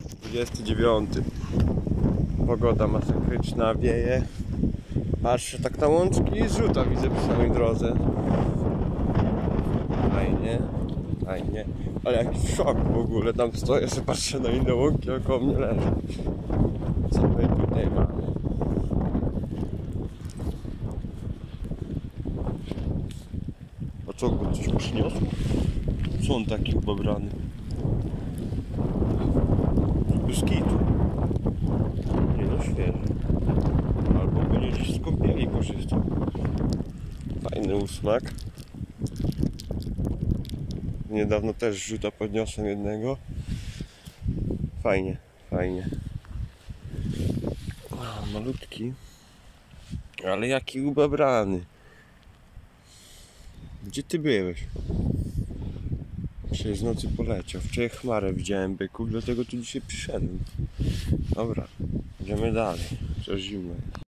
29. Pogoda masakryczna, wieje. Patrzę tak na łączki i zrzuta widzę przy samej drodze. Fajnie, fajnie. Ale jakiś szok w ogóle. Tam stoję, sobie patrzę na inne łąki, a koło mnie leży. Co my tutaj mamy? A co, go coś przyniosło? Co on taki ubabrany? Bez kitu. Nie no, świeży. Albo będzie gdzieś z kąpieli korzystał. Fajny usmak. Niedawno też rzuta podniosłem jednego. Fajnie, fajnie. O, malutki. Ale jaki ubabrany. Gdzie ty byłeś? Dzisiaj z nocy poleciał. Wczoraj chmarę widziałem byków, dlatego tu dzisiaj przyszedłem. Dobra, idziemy dalej. Przecież zimno jest.